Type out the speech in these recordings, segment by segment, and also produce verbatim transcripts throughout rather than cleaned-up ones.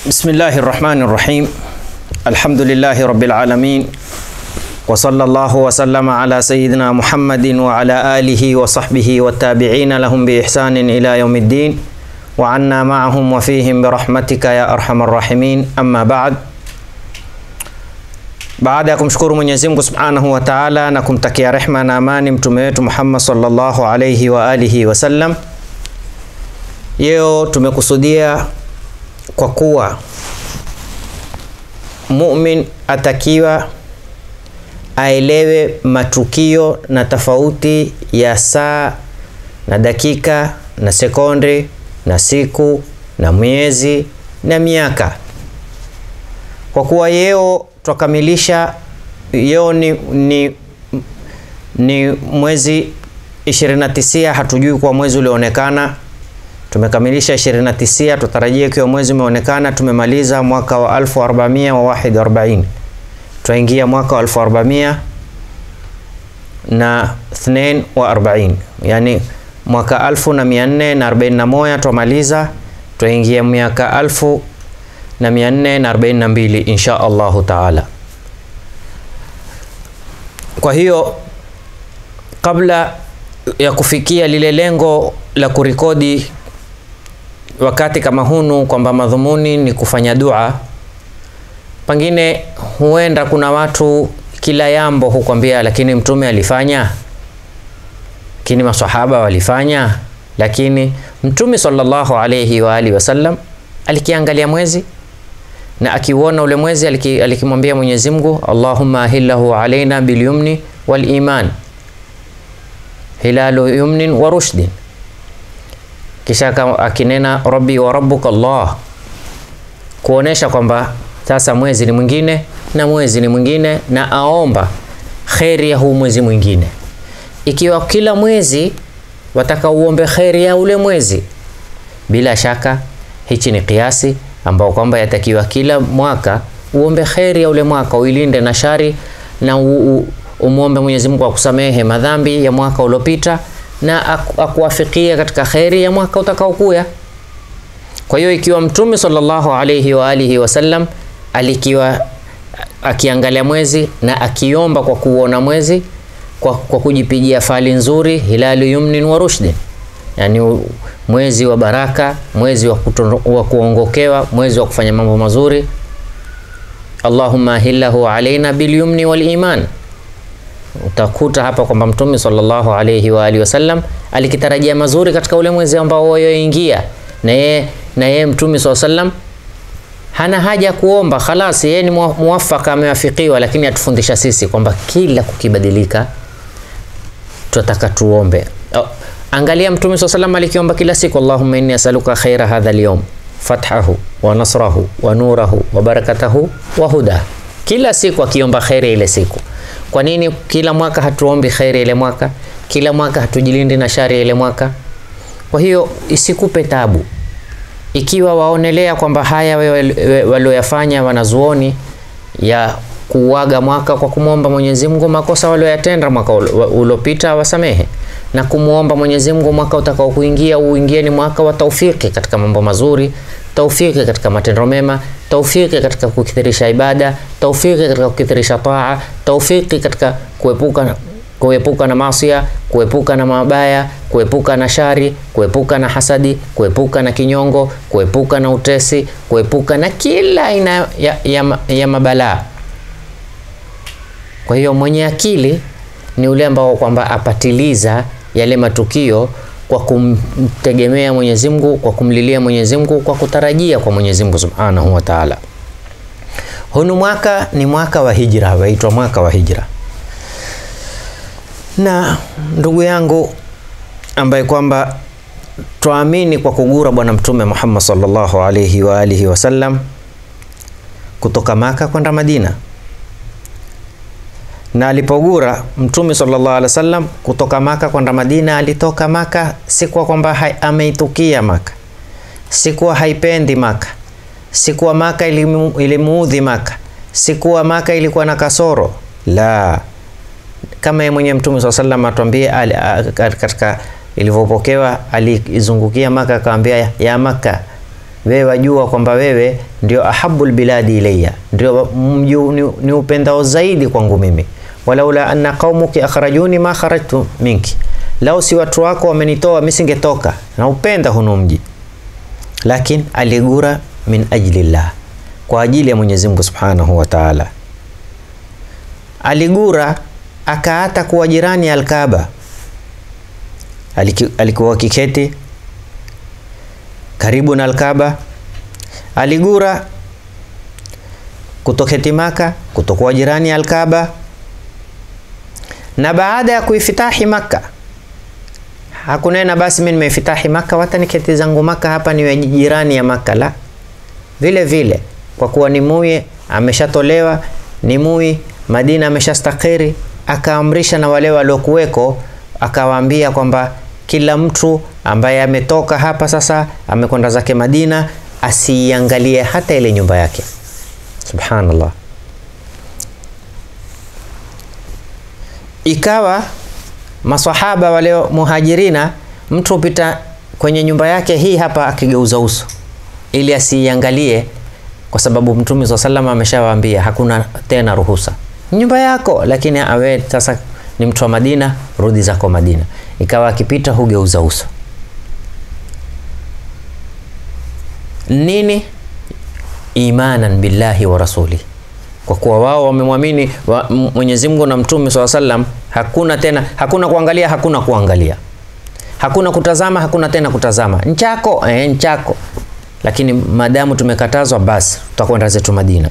Bismillahir Rahmanir Rahim. Alhamdulillahi Rabbil Alamin. Wa sallallahu wa sallama ala sayyidina Muhammadin wa ala alihi wa sahbihi wa tabi'ina lahum bi ihsanin ila yawmiddin. Wa anna ma'ahum wa fihim bi rahmatika ya arhamar rahimin. Amma ba'd. Baada ya kumshukuru Mwenyezi Mungu Subhanahu wa Ta'ala na kumtakia rehma na amani mtume wetu Muhammad sallallahu alayhi wa alihi wa sallam, leo tumekusudia kwa kuwa mu'min atakiwa aelewe matukio na tofauti ya saa na dakika na sekunde na siku na miezi na miaka. Kwa kuwa leo tukamilisha, leo ni, ni, ni mwezi ishirini na tisa, hatujui kwa mwezi ulioonekana. Tumekamilisha ishirini na tisa, tutarajie kwa mwezi umeonekana. Tumemaliza mwaka wa elfu arobaini wa wahid arobaini, tuingia mwaka wa elfu arobaini na ithnain wa arobaini, yani mwaka elfu na mia nne na arobaini na moja tumaliza, tuingia mwaka elfu na mia nne na arobaini na mbili insha Allahu Taala. Kwa hiyo kabla ya kufikia lile lengo la kurekodi wakati kama hunu, kwamba madhumuni ni kufanya dua, pengine huenda kuna watu kila jambo hukwambia lakini mtume alifanya, lakini maswahaba walifanya, lakini mtume sallallahu alayhi wa alihi wasallam alikiangalia mwezi na akiuona ule mwezi alikimwambia Mwenyezi Mungu, Allahumma ahillahu alaina bil yumni wal iman, hilalu yumnin wa rushdin. Kisha akinena Rabbi wa rabbuka Allah, kuonesha kwamba sasa mwezi ni mwingine na mwezi ni mwingine, na aomba khairi ya huu mwezi mwingine. Ikiwa kila mwezi wataka uombe khairi ya ule mwezi, bila shaka hichi ni kiasi ambao kwamba yatakiwa kila mwaka uombe khairi ya ule mwaka, uilinde na shari, na umuombe Mwenyezi Mungu akusamehe madhambi ya mwaka uliopita na akuwafikia katika khairi ya mwaka utakaokuja. Kwa hiyo ikiwa mtume sallallahu alayhi wa alihi wasallam alikiwa akiangalia mwezi na akiomba kwa kuona mwezi, kwa, kwa kujipigia fali nzuri, hilalu yumnin wa rushdin, yani mwezi wa baraka, mwezi wa, wa kuongokewa, mwezi wa kufanya mambo mazuri. Allahumma hillahu alaina bil yumni wal iman. Utakuta hapa kwamba mtume sallallahu alayhi wa alihi wasallam alikitarajia mazuri katika ule mwezi ambao wayoingia, na yeye na yeye mtume sallallahu alayhi wasallam hana haja kuomba, khalas yeye ni muwafaka, amewafikiwa. Lakini atufundisha sisi kwamba kila kukibadilika tutataka tuombe. Oh, angalia mtume sallallahu alayhi wasallam alikiomba kila siku, Allahumma inni as'aluka khaira hadha al-yawm, fathahu wa nasrahu wa nurahu wa barakatahu wa huda. Kila siku akiomba khairi ile siku. Kwa nini kila mwaka hatuombi khairi ile mwaka? Kila mwaka hatujilindi na shari ile mwaka? Kwa hiyo isikupe tabu ikiwa waonelea kwamba haya walioyafanya wanazuoni ya kuuaga mwaka kwa kumwomba Mwenyezi Mungu makosa walioyatenda mwaka uliopita wasamehe, na kumuomba Mwenyezi Mungu mwaka utakao kuingia uingie ni mwaka wa taufiki katika mambo mazuri, taufiki katika matendo mema, taufiki katika kukithirisha ibada, taufiki katika kukithirisha taa, taufiki katika kuepuka kuepuka na maasiya, kuepuka na mabaya, kuepuka na shari, kuepuka na hasadi, kuepuka na kinyongo, kuepuka na utesi, kuepuka na kila aina ya, ya, ya mabalaa. Kwa hiyo mwenye akili ni ule ambao kwamba apatiliza yale matukio kwa kumtegemea Mwenyezi Mungu, kwa kumlilia Mwenyezi Mungu, kwa kutarajia kwa Mwenyezi Mungu Subhanahu wa Ta'ala. Hunu mwaka ni mwaka wa hijra, waitwa mwaka wa hijra. Na ndugu yangu ambaye kwamba tuamini kwa kugura bwana mtume Muhammad sallallahu alayhi wa alihi wasallam kutoka Maka kwenda Madina, na alipogura mtume sallallahu alaihi wasallam kutoka Maka kwenda Madina, alitoka Maka si kwa kwamba ameitukia Maka, si kwa haipendi Maka, si kwa Maka ilimuudhi Maka, si kwa Maka ilikuwa na kasoro, la. Kama yeye mwenye mtume sallallahu alaihi wasallam atuambie katika ilivyopokewa, alizungukia Maka akamwambia, ya Maka wewe wajua kwamba wewe ndio ahabul biladi ilayya, ndio mji ni, ni upendao zaidi kwangu mimi. Walaula anna qaumuki akhrajuni ma kharajtu minki, lao si watu wako wamenitoa mimi singetoka, na upenda huno mji. Lakini aligura min ajlillah, kwa ajili ya Mwenyezi Mungu Subhanahu wa Ta'ala. Aligura akaata kuwa jirani al-Kaaba. Alikuwa kiketi karibu na al-Kaaba. Aligura kutoketi Maka, kutokuwa jirani al-Kaaba. Na baada ya kuifitahi Maka, hakunena basi mimi nimeifitahi Maka wata niketi zangu Maka hapa niwe jirani ya Maka, la. Vile vile kwa kuwa ni muye ameshatolewa, ni muye Madina ameshastakiri, akaamrisha na wale waliokuweko, akawaambia kwamba kila mtu ambaye ametoka hapa sasa amekwenda zake Madina asiangalie hata ile nyumba yake. Subhanallah. Ikawa maswahaba wale muhajirina, mtu upita kwenye nyumba yake hii hapa akigeuza uso ili asiangalie, kwa sababu Mtume sallallahu alaihi wasallam ameshawaambia hakuna tena ruhusa nyumba yako, lakini awe sasa ni mtu wa Madina, rudi zako Madina. Ikawa akipita hugeuza uso. Nini? Imanan billahi wa rasuli, kwa kuwa wao wamemwamini wa Mwenyezi Mungu na Mtume sallallahu alaihi wasallam. Hakuna tena, hakuna kuangalia, hakuna kuangalia, hakuna kutazama, hakuna tena kutazama. Nchako eh, nchako. Lakini madamu tumekatazwa, basi tutakwenda zetu Madina.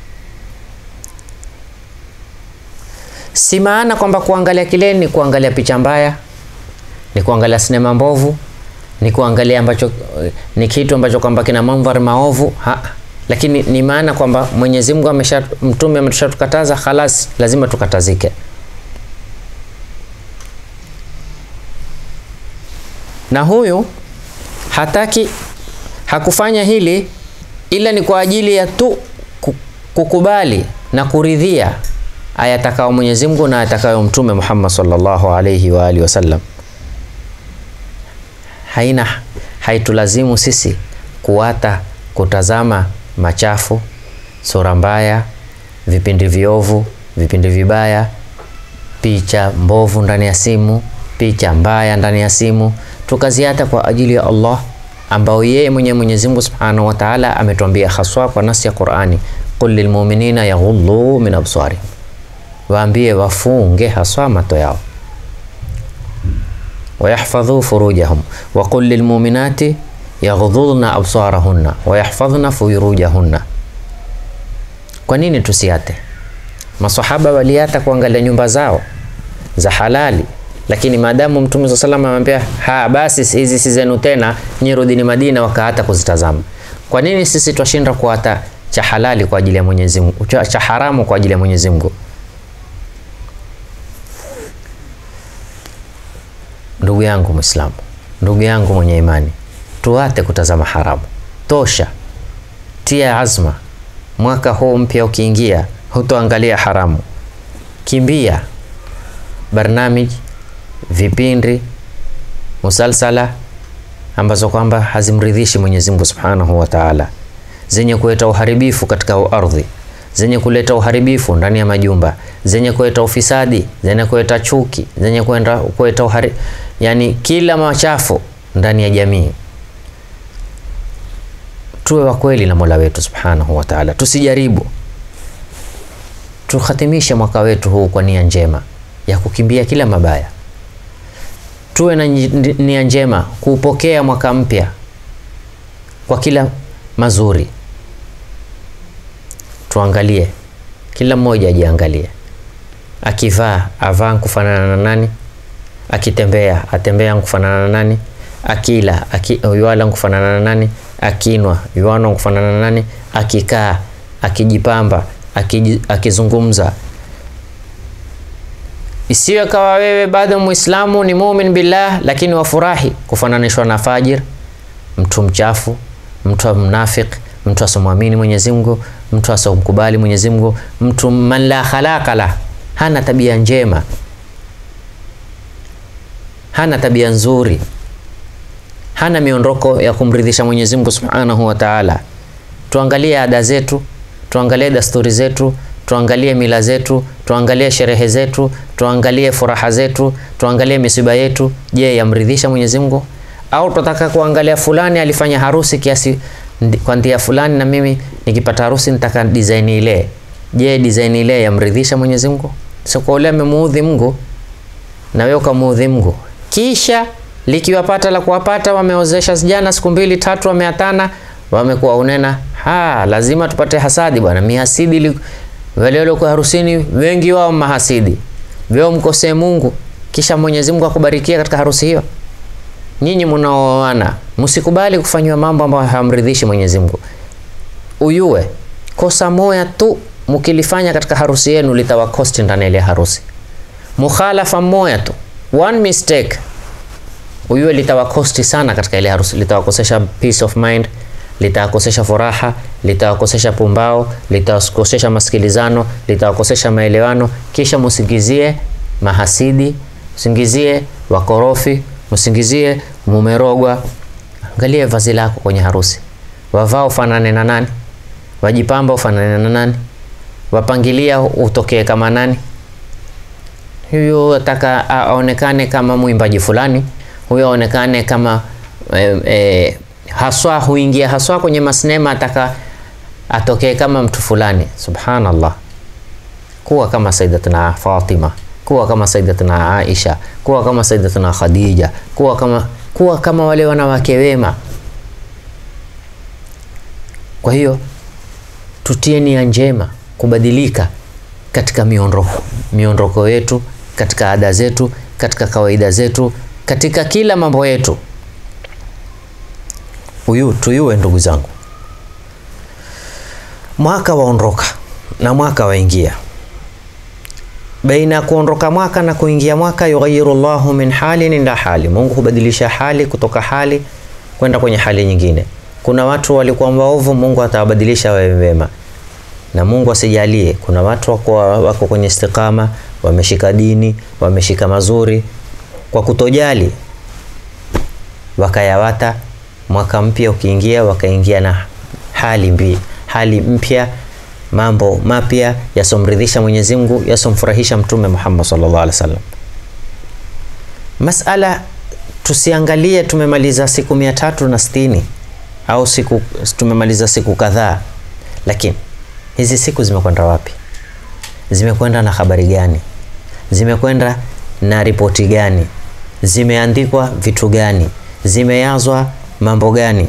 Si maana kwamba kuangalia kile ni kuangalia picha mbaya, ni kuangalia sinema mbovu, ni kuangalia ambacho ni kitu ambacho kwamba kina mandhari maovu, ha. Lakini ni maana kwamba Mwenyezi Mungu amesha, Mtume ameshatukataza, khalas lazima tukatazike. Na huyu hataki, hakufanya hili ila ni kwa ajili ya tu kukubali na kuridhia ayatakao Mwenyezi Mungu na ayatakao Mtume Muhammad sallallahu alayhi wa alihi wasallam. Haina haitulazimu sisi kuata kutazama machafu, sura mbaya, vipindi viovu, vipindi vibaya, picha mbovu ndani ya simu, picha mbaya ndani ya simu, tukaziata kwa ajili ya Allah ambao yeye mwenye Mwenyezi Mungu Subhanahu wa Ta'ala ametuambia haswa kwa nasi ya Qur'ani, qul lil mu'minina yaghuddu min absarihim, waambie wafunge haswa mato yao, wayahfadhu furujahum, wa qul lil mu'minati yaghudduna absarahunna wa yahfadhna furujahunna. Kwa nini tusiate? Maswahaba waliata kuangalia nyumba zao za halali, lakini maadamu Mtume sallallahu alayhi wasallam amwambia ha basi hizi si zenu tena, nyirudini Madina, wakaata kuzitazama. Kwa nini sisi twashinda kuata cha halali kwa ajili ya Mwenyezi Mungu, cha haramu kwa ajili ya Mwenyezi Mungu? Ndugu yangu Muislamu, ndugu yangu mwenye imani, tuate kutazama haramu. Tosha. Tia azma, mwaka huu mpya ukiingia hutoangalia haramu. Kimbia barnamij, vipindi, musalsala ambazo kwamba hazimridhishi Mwenyezi Mungu Subhanahu wa Ta'ala, zenye kuleta uharibifu katika ardhi, zenye kuleta uharibifu ndani ya majumba, zenye kuleta ufisadi, zenye kuleta chuki, zenye kwenda kuleta uhari, yani kila machafu ndani ya jamii. Tuwe wa kweli na Mola wetu Subhanahu wa Ta'ala, tusijaribu. Tukhatimishe mwaka wetu huu kwa nia njema ya kukimbia kila mabaya. Tuwe na nia njema kuupokea mwaka mpya kwa kila mazuri. Tuangalie, kila mmoja ajiangalie. Akivaa avaa kufanana na nani? Akitembea atembea kufanana na nani? Akila akiwala kufanana na nani? Akinwa yuano kufanana na nani? Akikaa akijipamba akizungumza. Isiwe kawa wewe bado Muislamu ni muumini billah, lakini wafurahi kufananishwa na fajir, mtu mchafu, mtu mnafik, mtu asomwamini Mwenyezi Mungu, mtu asomkubali Mwenyezi Mungu, mtu man la khalaqa la, hana tabia njema, hana tabia nzuri. hana miondoko ya kumridhisha Mwenyezi Mungu Subhanahu wa Ta'ala. Tuangalie ada zetu, tuangalie dasturi zetu, tuangalie mila zetu, tuangalie sherehe zetu, tuangalie furaha zetu, tuangalie misiba yetu. Je, yamridhisha Mwenyezi Mungu? Au tunataka kuangalia fulani alifanya harusi kiasi kwa ndia fulani, na mimi nikipata harusi nitaka design ile. Je, design ile yamridhisha Mwenyezi Mungu? Sio kwa ule amemuudhi Mungu na wewe ukamuudhi Mungu. Kisha likiwapata la kuwapata, wameozesha jana siku mbili tatu, wameatana, wamekuwa unena, ha lazima tupate hasadi bwana. Mihasidi wale wale kwa harusini wengi wao mahasidi. Wewe mkosee Mungu, kisha Mwenyezi Mungu akubarikia katika harusi hiyo. Nyinyi mnaoana, msikubali kufanywa mambo ambayo hayamridhishi Mwenyezi Mungu. Uyue kosa moja tu mkilifanya katika harusi yenu litawakosti ndani ya harusi. Mukhalafa moja tu, one mistake, uyue litawakosti sana katika ile harusi. Litawakosesha peace of mind, litawakosesha furaha, litawakosesha pumbao, litawakosesha masikilizano, litawakosesha maelewano. Kisha musingizie mahasidi, musingizie wakorofi, musingizie mumerogwa. Angalia vazi lako kwenye harusi, wavao fanane na nani? Wajipamba ufanane na nani? Wapangilia utokee kama nani? Huyo ataka aonekane kama muimbaji fulani, huyo aonekane kama e, e, haswa huingia haswa kwenye masinema, ataka atokee kama mtu fulani. Subhanallah. Kuwa kama Sayyidatuna Fatima, kuwa kama Sayyidatuna Aisha, kuwa kama Sayyidatuna Khadija, kuwa kama kuwa kama wale wanawake wema. Kwa hiyo tutie nia njema kubadilika katika miondoko miondoko yetu, katika ada zetu, katika kawaida zetu, katika kila mambo yetu. Huyu tuyue ndugu zangu. Mwaka waondoka na mwaka waingia. Baina kuondoka mwaka na kuingia mwaka, yughayyiru Allahu min halin ila hali. Mungu hubadilisha hali kutoka hali kwenda kwenye hali nyingine. Kuna watu walikuwa waovu, Mungu atawabadilisha wawe wema. Na Mungu asijalie, kuna watu wako, wako kwenye istiqama, wameshika dini, wameshika mazuri, kwa kutojali wakayawata. Mwaka mpya ukiingia, wakaingia na hali mbi, hali mpya, mambo mapya yasomridhisha Mwenyezi Mungu, yasomfurahisha Mtume Muhammad sallallahu alaihi wasallam. Masala tusiangalie tumemaliza siku mia tatu na sitini au siku tumemaliza siku kadhaa, lakini hizi siku zimekwenda wapi? Zimekwenda na habari gani? Zimekwenda na ripoti gani? Zimeandikwa vitu gani? Zimeyazwa mambo gani?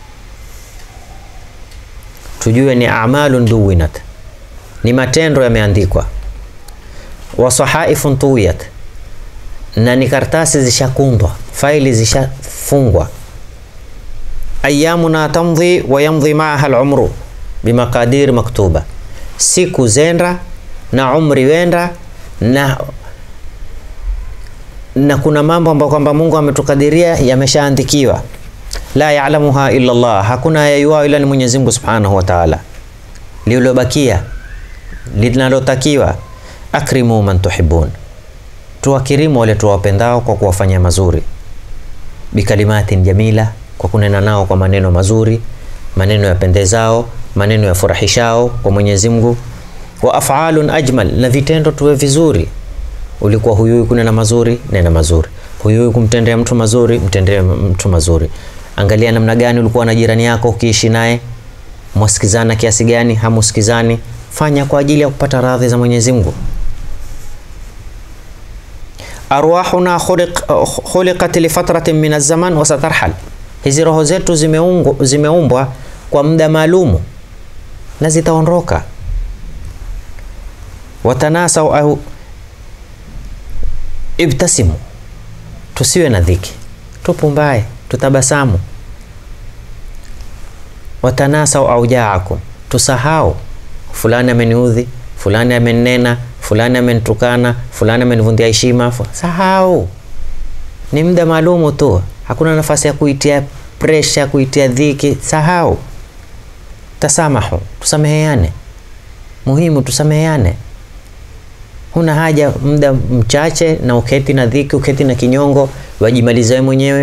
Tujue ni a'malun duwinat, ni matendo yameandikwa. Wa sahaifun tuwiyat, na ni kartasi zishakundwa, faili zishafungwa. Ayyamuna tamdhi wa yamdhi ma'aha al-umru bimaqadir maktuba. Siku zenda na umri wenda, na na kuna mambo ambayo kwamba Mungu ametukadiria yameshaandikiwa. La ya'lamuha illa Allah, hakuna yayua ila ni Mwenyezi Mungu Subhanahu wa Ta'ala. Lilobakia linalotakiwa, akrimu man tuhibun, tuwakirimu wale tuwapendao kwa kuwafanyia mazuri. Bikalimatin jamila, kwa kunena nao kwa maneno mazuri, maneno yapendezao, maneno yafurahishao kwa Mwenyezi Mungu. Wa af'alun ajmal, na vitendo tuwe vizuri. Ulikuwa huyu kunena mazuri, nena mazuri. Huyu kumtendea mtu mazuri, mtendee mtu mazuri. Angalia namna gani ulikuwa na jirani yako ukiishi naye, mwasikizana kiasi gani, hamusikizani. Fanya kwa ajili ya kupata radhi za Mwenyezi Mungu. Arwahuna khuliq khuliqat li fatratin min az-zaman wa satarhal, hizi roho zetu zimeumbwa zimeumbwa kwa muda maalumu na zitaondoka. Watanasau au ibtasimu, tusiwe na dhiki, tupumbae, tutabasamu. Watanasau au jaakum, tusahau fulani ameniudhi, fulani amenena, fulani amenitukana, fulani amenivundia heshima. Sahau, ni muda maalumu tu, hakuna nafasi ya kuitia pressure, kuitia dhiki. Sahau, tasamahu, tusameheane. Muhimu tusameheane. Huna haja muda mchache na uketi na dhiki, uketi na kinyongo, wajimalize mwenyewe,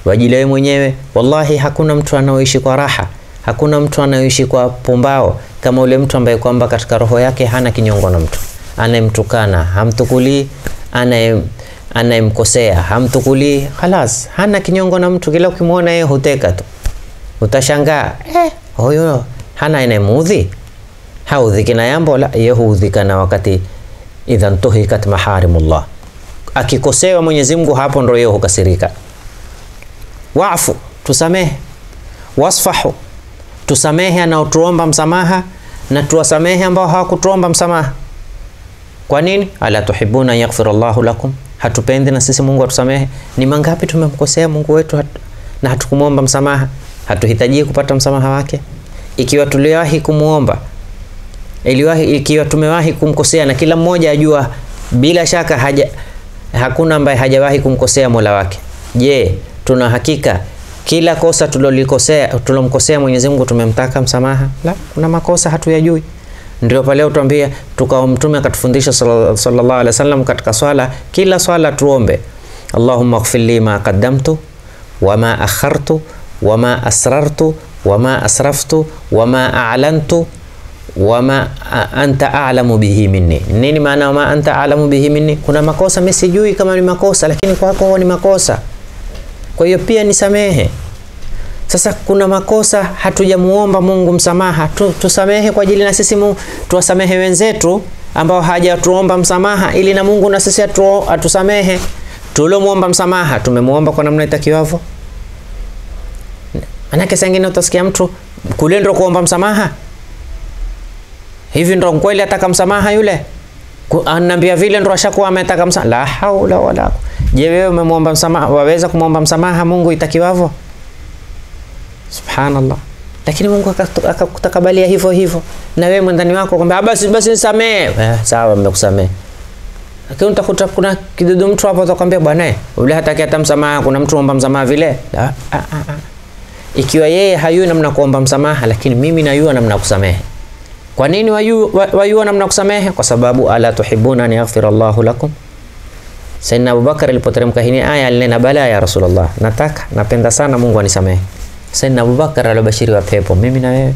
wajilewe mwenyewe. Wallahi hakuna mtu anaoishi kwa raha, hakuna mtu anaoishi kwa pumbao kama ule mtu ambaye kwamba katika roho yake hana kinyongo na mtu. Anayemtukana hamtukuli, anaye anayemkosea hamtukuli, khalas, hana kinyongo na mtu. Kila ukimwona yeye huteka tu, utashangaa eh, huyo hana anayemuudhi, haudhiki na jambo la yeye, huudhika na wakati idhan tuhikat maharimullah, akikosewa Mwenyezi Mungu, hapo ndio yeye hukasirika. Waafu, tusamehe. Wasfahu, tusamehe anaotuomba msamaha na tuwasamehe ambao hawakutuomba msamaha. Kwa nini? Ala tuhibuna yaghfirallahu lakum, hatupendi na sisi Mungu atusamehe? Ni mangapi tumemkosea Mungu wetu hatu, na hatukumuomba msamaha? Hatuhitaji kupata msamaha wake? Ikiwa tuliwahi kumuomba, iliwahi ikiwa tumewahi kumkosea, na kila mmoja ajua bila shaka haja, hakuna ambaye hajawahi kumkosea Mola wake. Je, tuna hakika kila kosa tulolikosea tulomkosea Mwenyezi Mungu tumemtaka msamaha? La, kuna makosa hatuyajui. Ndio pale utambia tukao Mtume akatufundisha sallallahu alaihi wasallam katika swala, kila swala tuombe Allahumma ighfir li ma qaddamtu wama akhartu wama asrartu wama asraftu wama a'lantu wama anta a'lamu bihi minni. Nini maana wama anta a'lamu bihi minni? Kuna makosa mimi sijui kama ni makosa, lakini kwako ni makosa, kwa hiyo pia nisamehe. Sasa kuna makosa hatujamuomba Mungu msamaha, tu, tusamehe kwa ajili na sisi Mungu tuwasamehe wenzetu ambao hajatuomba msamaha, ili na Mungu na sisi atu, atusamehe. Tulomuomba msamaha tumemuomba kwa namna itakiwavyo. Manake sengine utasikia mtu kule ndo kuomba msamaha, hivi ndo kweli ataka msamaha yule, ananiambia vile ndo ashakuwa ametaka msamaha. La haula wala. Je, wewe umemuomba msamaha? Waweza kumuomba msamaha Mungu itakiwavyo? Subhanallah. Lakini Mungu akakutakabalia hivyo hivyo, na wewe mwandani wako kwamba basi basi nisamee. Eh, sawa nimekusamea. Lakini utakuta kuna kidudu mtu hapo atakwambia bwana yule hataki hata msamaha, kuna mtu omba msamaha vile. Ah, ah, ah. Ikiwa yeye hayui namna kuomba msamaha, lakini mimi najua namna kusamehe. Kwa nini wajua namna kusamehe? Kwa sababu ala tuhibuna an yaghfirallahu lakum. Sayyidina Abubakar alipoteremka hii aya alinena, bala ya Rasulullah, nataka napenda sana Mungu anisamehe. Sayyidina Abubakar alobashiri wa pepo, mimi na wewe.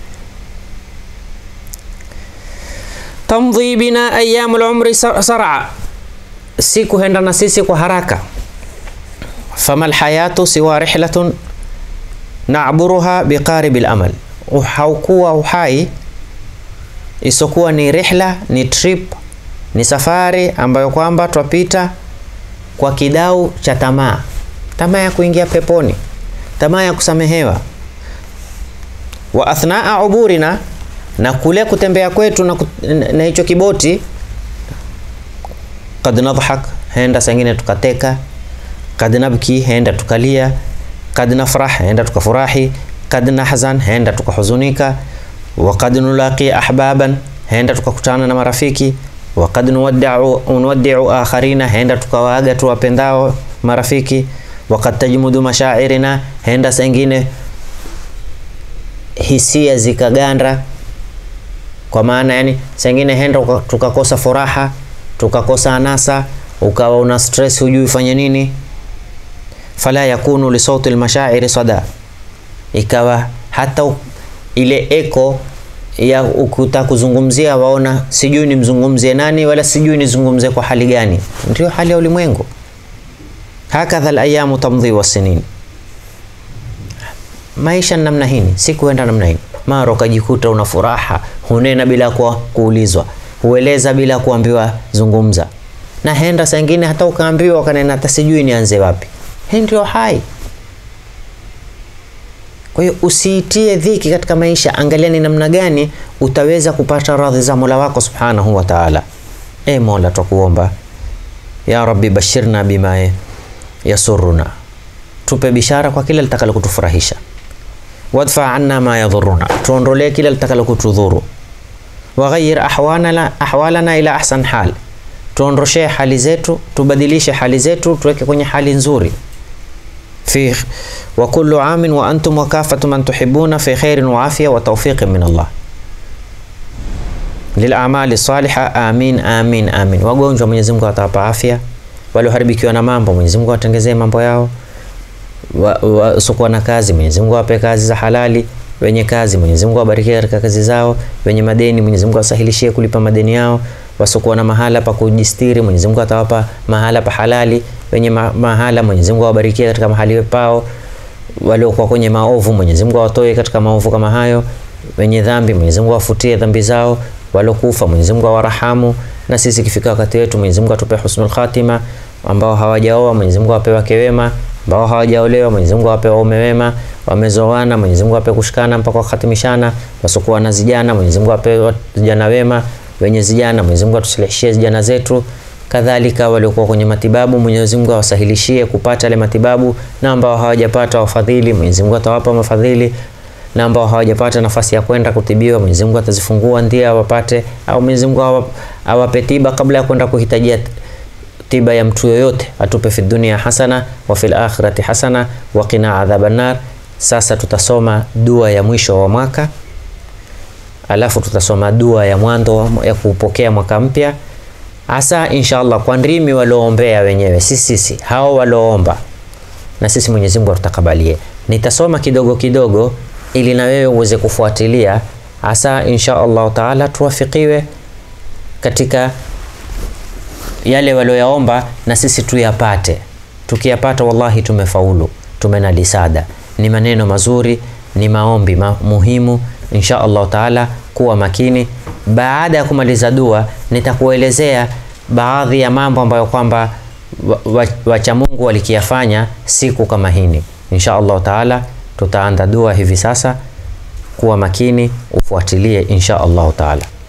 Tamdhi bina ayyamul umri sar'a, siku henda na sisi kwa haraka. Famal hayatu siwa rihlatun na'buruha biqaribil amal, uhaukuwa uhai isokuwa ni rihla, ni trip, ni safari ambayo kwamba twapita kwa kidau cha tamaa, tamaa ya kuingia peponi, tamaa ya kusamehewa. Wa athnaa uburina, na kule kutembea kwetu na, na hicho kiboti, kad nadhhak, henda sangine tukateka, kad nabki, henda tukalia, kad nafrah, henda tukafurahi, kad nahzan, henda tukahuzunika, wa kad nulaqi ahbaban, henda tukakutana na marafiki, wa kad nuwaddi'u nuwaddi'u akharina, henda tukawaaga tuwapendao marafiki, wa kad tajmudu mashairina, henda sengine hisia zikaganda, kwa maana yani sengine henda tukakosa furaha, tukakosa anasa, ukawa una stress hujui ufanye nini. Fala yakunu li sauti al-mashairi sada, ikawa hata ile eko ya ukuta kuzungumzia waona sijui nimzungumzie nani wala sijui nizungumzie kwa hali gani. Ndio hali ya ulimwengu. Hakadha al-ayamu tamdhi was-sinin, maisha namna hii, siku enda namna hii. Mara ukajikuta una furaha, hunena bila kwa kuulizwa, hueleza bila kuambiwa zungumza, na henda sengine hata ukaambiwa kanena hata sijui nianze wapi. Hii ndio hai. Kwa hiyo usiitie dhiki katika maisha, angalia ni namna gani utaweza kupata radhi za Mola wako Subhanahu wa Ta'ala. E Mola, tukuomba ya Rabbi, bashirna bima yasurruna, tupe bishara kwa kila litakalo kutufurahisha. Wadfa anna ma yadhurruna, tuondolee kila litakalo kutudhuru. Waghayyir ahwalana ahwalana ila ahsan hal, tuondoshe hali zetu, tubadilishe hali zetu, tuweke kwenye hali nzuri. Fi wa kullu amin wa antum wa kafatu man tuhibbuna fi khairin wa afia wa tawfiqin min Allah lil a'mali salihah. Amin amin amin. Wagonjwa Mwenyezi Mungu atawapa afya, walioharibikiwa na mambo Mwenyezi Mungu atengezee mambo yao, wasiokuwa na kazi Mwenyezi Mungu awape kazi za halali, wenye kazi Mwenyezi Mungu awabarikie katika kazi zao, wenye madeni Mwenyezi Mungu asahilishie kulipa madeni yao, wasiokuwa na mahala pa kujistiri Mwenyezi Mungu atawapa mahala pa halali, wenye ma mahala Mwenyezi Mungu awabarikie katika mahali pao, waliokuwa kwenye maovu Mwenyezi Mungu awatoe katika maovu kama hayo, wenye dhambi Mwenyezi Mungu awafutie dhambi zao, walokufa Mwenyezi Mungu awarahamu, na sisi kifika wakati wetu Mwenyezi Mungu atupe husnul khatima, ambao hawajaoa Mwenyezi Mungu awape wake wema, ambao hawajaolewa Mwenyezi Mungu awape waume wema, wamezoana Mwenyezi Mungu awape kushikana mpaka kuhatimishana, wasokuwa na zijana Mwenyezi Mungu awape vijana wema, wenye zijana Mwenyezi Mungu atusilihishie zijana zetu, kadhalika waliokuwa kwenye matibabu Mwenyezi Mungu awasahilishie kupata ile matibabu, na ambao hawajapata wafadhili Mwenyezi Mungu atawapa mafadhili, na ambao hawajapata nafasi ya kwenda kutibiwa Mwenyezi Mungu atazifungua ndia wapate, au Mwenyezi Mungu awape tiba kabla ya kwenda kuhitajia tiba ya mtu yoyote, atupe fi dunia hasana wa fil akhirati hasana wa qina adhaban nar. Sasa tutasoma dua ya mwisho wa mwaka, alafu tutasoma dua ya mwanzo ya kupokea mwaka mpya. Asa inshallah kwa ndimi waloombea wenyewe sisi sisi hao waloomba, na sisi Mwenyezi Mungu atutakabalie. Nitasoma kidogo kidogo ili na wewe uweze kufuatilia, asa inshallah taala tuwafikiwe katika yale walioyaomba na sisi tuyapate. Tukiyapata wallahi tumefaulu, tumenalisada. Ni maneno mazuri, ni maombi ma muhimu. Insha Allah taala kuwa makini. Baada ya kumaliza dua nitakuelezea baadhi ya mambo ambayo kwamba wacha Mungu walikiyafanya siku kama hini. Insha Allah taala tutaanza dua hivi sasa. Kuwa makini, ufuatilie insha Allah taala.